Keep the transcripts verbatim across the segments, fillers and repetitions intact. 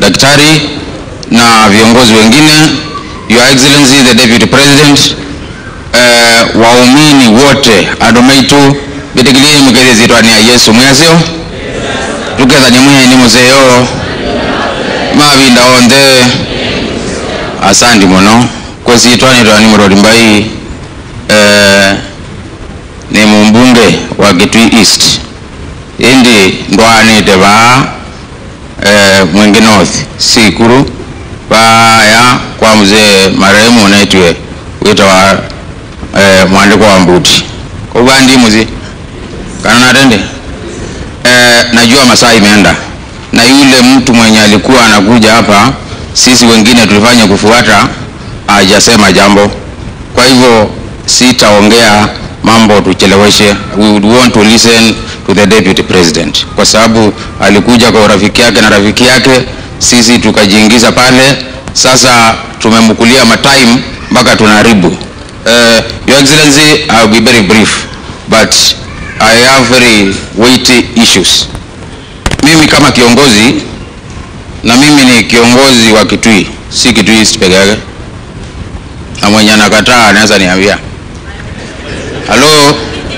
daktari na viongozi wengine, Your Excellency the Deputy President, uh, waumini wote adomaitu bidigili mukeze zitwani ya Yesu mwasio tukeza nyemuye ni muzeo mabinda onde asandi mono kwa zitwani twa Nimrod Mbai eh ni mbunge wa Kitui East indi ndwani teba eh Mwenge North sikuru baya kwa mzee marehemu unaitwe witawa eh mwandiko wa Mbuti kwa bandi muzi kana natende eh najua masaa imeenda na yule mtu mwenye alikuwa anakuja hapa sisi wengine tulifanya kufuata hajasema jambo, kwa hivyo sitaongea mambo tucheleweshe. We would want to listen to the Deputy President kwa sababu alikuja kwa rafiki yake na rafiki yake, sisi tukajiingiza pale. Sasa tumemkulia matime mpaka tunaharibu. uh, Your Excellency, I will be very brief but I have very weighty issues. Mimi kama kiongozi, na mimi ni kiongozi wa Kitui, si Kitui East peke yake, na mwenye anakataa anaweza niambia. Hello,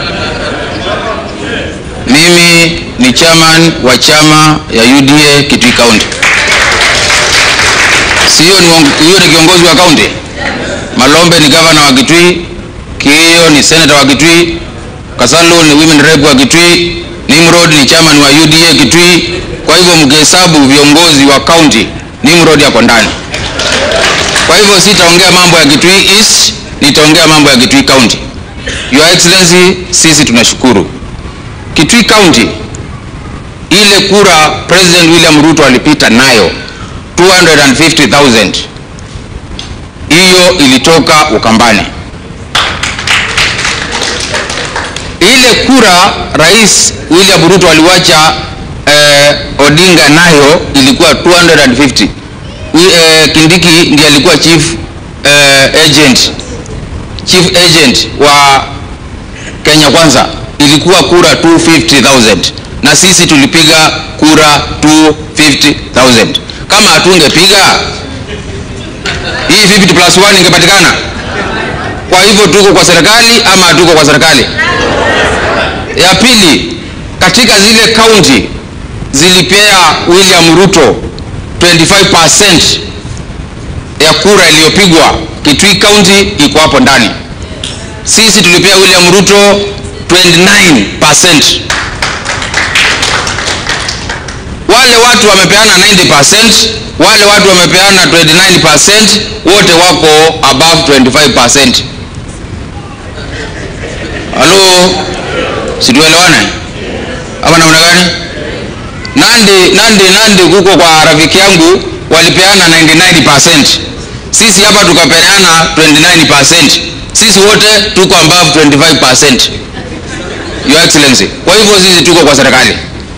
mimi ni chairman wa chama ya U D A Kitui County. Sio ni huyo ni kiongozi wa county. Malombe ni governor wa Kitui, Kiyo ni senator wa Kitui, Kasalo ni women rep wa Kitui, Nimrod ni chairman wa U D A Kitui. Kwa hivyo mkihesabu viongozi wa county, Nimrod yako ndani. Kwa hivyo sitaongea mambo ya Kitui East, nitaongea mambo ya Kitui County. Your Excellency, sisi tunashukuru. Kitui County, ile kura President William Ruto alipita nayo two hundred fifty thousand, hiyo ilitoka Ukambani. Ile kura Rais William Ruto aliwacha eh, Odinga nayo ilikuwa two hundred fifty. Eh, Kindiki ndiye alikuwa chief eh, agent chief agent wa Kenya Kwanza, ilikuwa kura two hundred fifty thousand na sisi tulipiga kura two hundred fifty thousand. Kama hatungepiga hii fifty plus one ingepatikana. Kwa hivyo tuko kwa serikali ama hatuko kwa serikali? Ya pili, katika zile county zilipea William Ruto twenty-five percent ya kura iliyopigwa, Kitui County iko hapo ndani. Sisi tulipea William Ruto twenty-nine percent. Wale watu wamepeana ninety percent, wale watu wamepeana twenty-nine percent, wote wako above twenty-five percent. Halo, situelewane? Ama namna gani? Nandi nandi nandi huko kwa rafiki yangu walipeana ninety-nine percent. Sisi hapa tukapeana twenty-nine percent. Sisi wote tuko above twenty-five percent. Your Excellency. Kwa hivyo sisi tuko kwa serikali.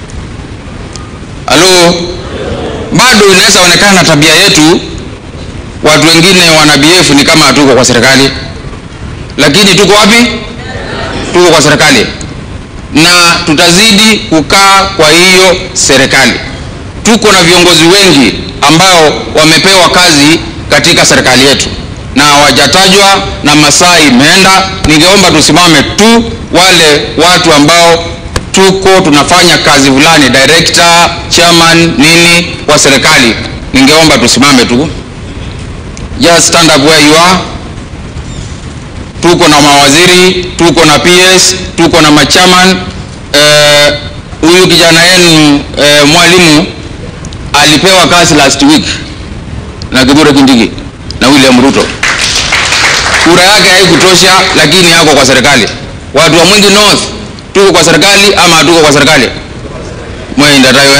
Halo, bado inaweza onekana tabia yetu watu wengine wana B F ni kama hatuko kwa serikali, lakini tuko wapi? Tuko kwa serikali na tutazidi kukaa kwa hiyo serikali. Tuko na viongozi wengi ambao wamepewa kazi katika serikali yetu na hawajatajwa na masaa imeenda. Ningeomba tusimame tu wale watu ambao tuko tunafanya kazi fulani, director, chairman, nini wa serikali. Ningeomba tusimame tu. Just stand up where you are. Tuko na mawaziri, tuko na P S, tuko na machairman. Eh, huyu kijana yenu eh, mwalimu alipewa kazi last week na Kithure Kindiki na William Ruto. Kura yake haikutosha lakini yako kwa serikali. Watu wa Mwingi North, tuko kwa serikali ama hatuko kwa serikali? Mwenda taiwe.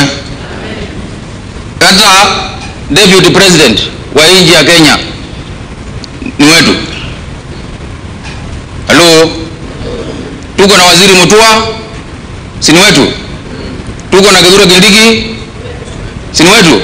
Hata Deputy President wa nchi ya Kenya ni wetu. Halo, tuko na waziri Mutua, si ni wetu? Tuko na Kithure Kindiki, si ni wetu?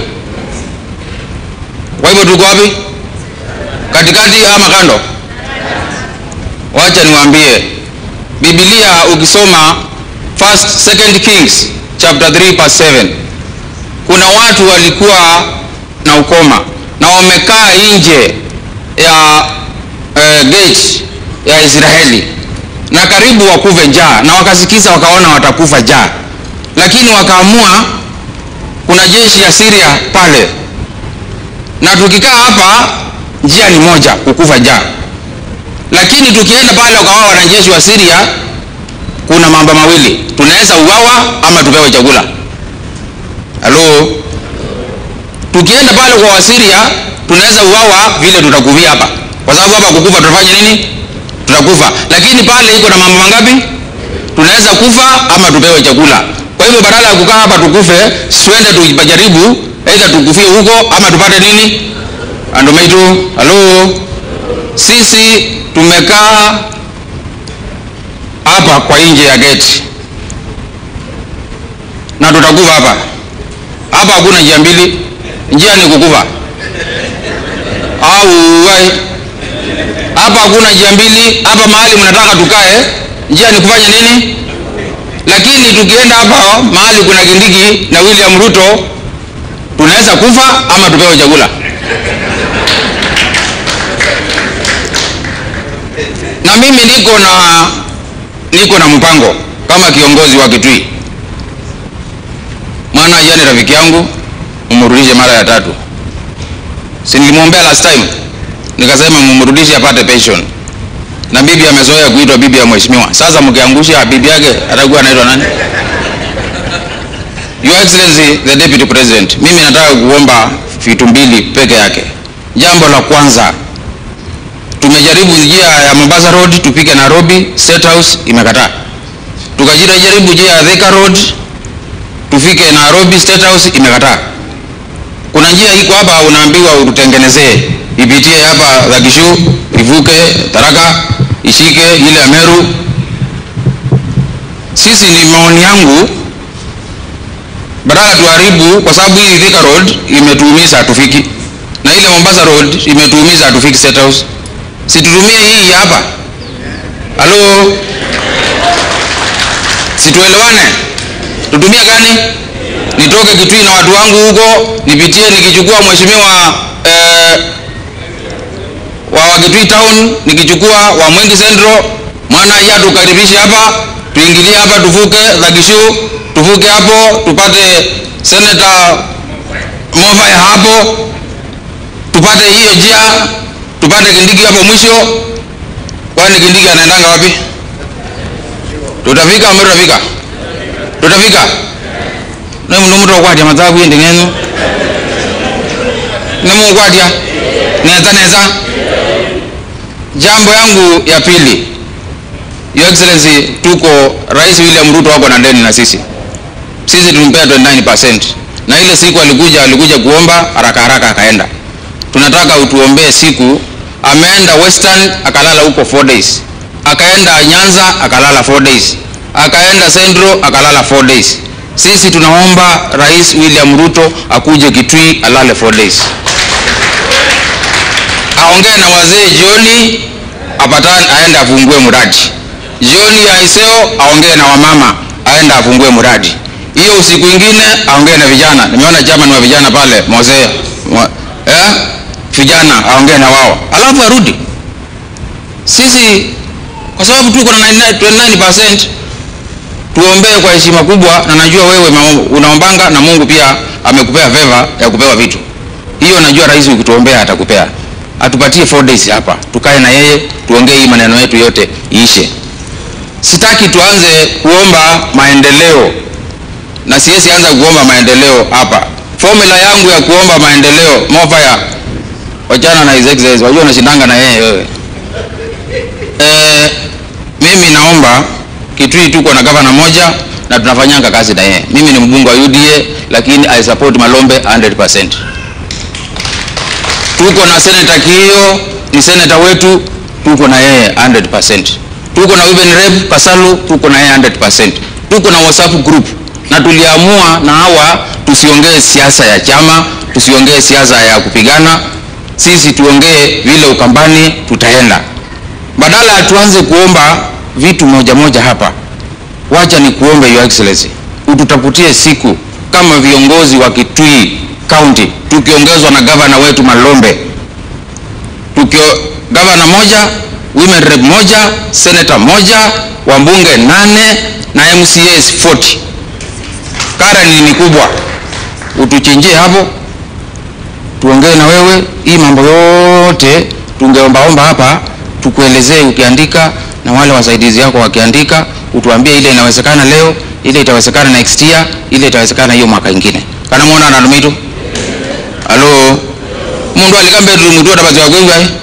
Kwa hivyo tuko wapi? Katikati ama kando? Wacha niwaambie, Biblia ukisoma First Second Kings chapter three verse seven, kuna watu walikuwa na ukoma na wamekaa nje ya uh, gate ya Israeli na karibu wakuve njaa, na wakasikiza wakaona watakufa njaa, lakini wakaamua kuna jeshi ya Syria pale, na tukikaa hapa njia ni moja kukufa njaa, lakini tukienda pale wakawa wanajeshi wa Syria, kuna mambo mawili, tunaweza uwawa ama tupewe chakula. Halo, tukienda pale kwa Wasiria tunaweza uwawa vile tutakuvia hapa, kwa sababu hapa kukufa tutafanya nini? Tutakufa. Lakini pale iko na mambo mangapi? Tunaweza kufa ama tupewe chakula. Kwa hivyo badala ya kukaa hapa tukufe, swende tujaribu aidha tukufie huko ama tupate nini? Andomaitu. Halo, sisi tumekaa hapa kwa nje ya gate na tutakufa hapa. Hapa hakuna njia mbili, njia ni kukufa au wai. Hapa hakuna njia mbili, hapa mahali mnataka tukae njia ni kufanya nini? Lakini tukienda hapa mahali kuna Kindiki na William Ruto, tunaweza kufa ama tupewe chakula. Na mimi niko na niko na mpango kama kiongozi wa Kitui. Mwana yani rafiki yangu umrudishe mara ya tatu. Si nilimwombea last time nikasema mumrudishe apate pension. Na bibi amezoea kuitwa bibi ya mheshimiwa. Sasa mkiangusha bibi yake atakuwa anaitwa nani? Your Excellency the Deputy President, mimi nataka kuomba vitu mbili peke yake. Jambo la kwanza, tumejaribu njia ya Mombasa Road tupike Nairobi State House, imekataa. Tukajaribu njia ya Thika Road tufike Nairobi State House, imekataa. Kuna njia iko hapa unaambiwa utengenezee, ipitie hapa Dhagishu, ivuke Tharaka, ishike ile Meru. Sisi ni maoni yangu, badala tuharibu, kwa sababu hii Thika Road imetuumiza tufiki, na ile Mombasa Road imetuumiza tufiki State House. Situtumie hii hapa. Halo, situelewane. Tutumia gani? Nitoke Kitui na watu wangu huko, nipitie nikichukua mheshimiwa eh, wa Kitui Town, nikichukua wa Mwingi Central, mwana ya tukaribishe hapa, tuingilie hapa, tuvuke Dhagishu, tuvuke hapo, tupate Senator Mbai hapo, tupate hiyo njia, tupate Kindiki hapo mwisho. Kwani Kindiki anaendanga wapi? Tutafika ama tutafika? Tutafika. Na mtu mtu kwa jamaa zangu yende ngeno. Na Mungu kwa dia. Neza neza. Jambo yangu ya pili. Your Excellency, tuko Rais William Ruto wako na ndeni na sisi. Sisi tulimpea twenty nine percent. Na ile siku alikuja alikuja kuomba haraka haraka akaenda. Tunataka utuombee siku. Ameenda Western akalala huko four days. Akaenda Nyanza akalala four days. Akaenda Central akalala four days. Sisi tunaomba Rais William Ruto akuje Kitui alale four days. Aongee na wazee jioni, apatane aende afungue mradi. Jioni ya iseo aongee na wamama aende afungue mradi. Hiyo usiku mwingine aongee na vijana. Nimeona chama ni wa vijana pale Mose. Eh? Vijana aongee na wao. Alafu arudi. Sisi kwa sababu tuko na twenty nine percent, tuombee kwa heshima kubwa, na najua wewe unaombanga na Mungu pia amekupea favor ya kupewa vitu. Hiyo najua rais ukituombea atakupea. Atupatie four days hapa. Tukae na yeye, tuongee hii maneno yetu yote iishe. Sitaki tuanze kuomba maendeleo. Na siwezi anza kuomba maendeleo hapa. Formula yangu ya kuomba maendeleo, Mofaya, wachana na His Excellency, wajua unashindanga na yeye wewe. Eh, mimi naomba Kitui tuko na gavana moja na tunafanyanga kazi na yeye. Mimi ni mbunge wa U D A lakini I support Malombe one hundred percent. Tuko na Senator Kiyo, ni senator wetu, tuko na yeye one hundred percent. Tuko na Women Rep Kasalu, tuko na yeye one hundred percent. Tuko na WhatsApp group na tuliamua na hawa tusiongee siasa ya chama, tusiongee siasa ya kupigana. Sisi tuongee vile Ukambani tutaenda. Badala tuanze kuomba vitu moja moja hapa. Wacha ni kuombe Your Excellency, ututafutie siku kama viongozi wa Kitui county tukiongezwa na governor wetu Malombe. Tukio governor moja, women rep moja, senator moja, wambunge nane na M C As arobaini. Kara ni kubwa. Utuchinjie hapo. Tuongee na wewe hii mambo yote tungeomba omba hapa tukuelezee ukiandika na wale wasaidizi yako wakiandika utuambie ile inawezekana leo, ile itawezekana next year, ile itawezekana hiyo mwaka mwingine. Kana muona na ndumitu? Halo. Mundu alikambe ndumitu atabazi wa kwenga eh?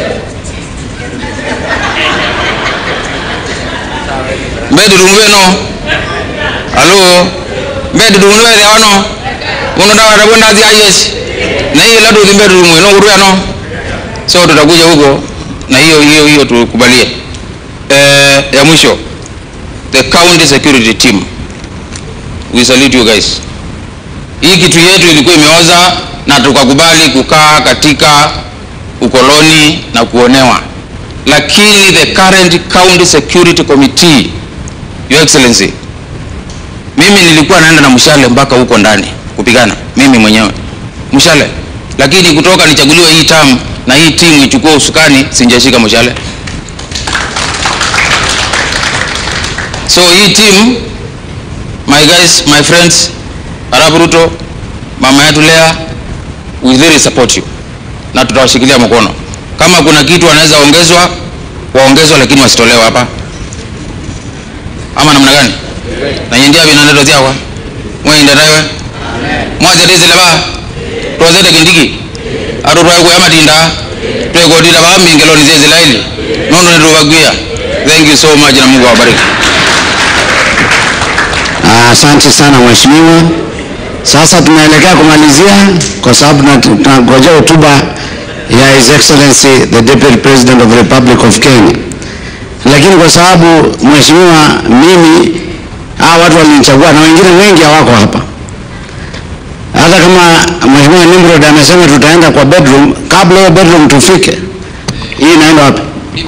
Mbedi dumwe no. Halo. Mbedi dumwe le ono. Uno dawa dabonda zia yes. Na hiyo lado mbedi dumwe no kuruya no. So tutakuja huko na hiyo hiyo hiyo tukubalie. Eh ya mwisho, the county security team, we salute you guys. Hii kitu yetu ilikuwa imeoza na tukakubali kukaa katika ukoloni na kuonewa, lakini the current county security committee, your excellency, mimi nilikuwa naenda na mshale mpaka huko ndani kupigana mimi mwenyewe mshale, lakini kutoka nichaguliwe hii term na hii timu ichukue usukani sinjashika mshale. So hii team, my guys, my friends, Arab Ruto, mama yetu Lea, we really support you. Na tutawashikilia mkono. Kama kuna kitu wanaweza ongezwa, waongezwa lakini wasitolewe hapa. Ama namna gani? Na nyendia binanendo ziawa. Mwe indatawe. Amen. Mwaze dizi leba. Tuwazete kindiki. Aruru ya kuyama tinda. Tuwe kodida ba mingeloni zizi laili. Nono niruwaguia. Thank you so much na Mungu awabariki. Asante sana mheshimiwa. Sasa tunaelekea kumalizia kwa sababu tunangojea hotuba ya His Excellency the Deputy President of the Republic of Kenya. Lakini kwa sababu mheshimiwa, mimi hawa watu walinichagua na wengine wengi hawako hapa. Hata kama mheshimiwa Nimrod amesema tutaenda kwa bedroom, kabla ya bedroom tufike, hii inaenda wapi?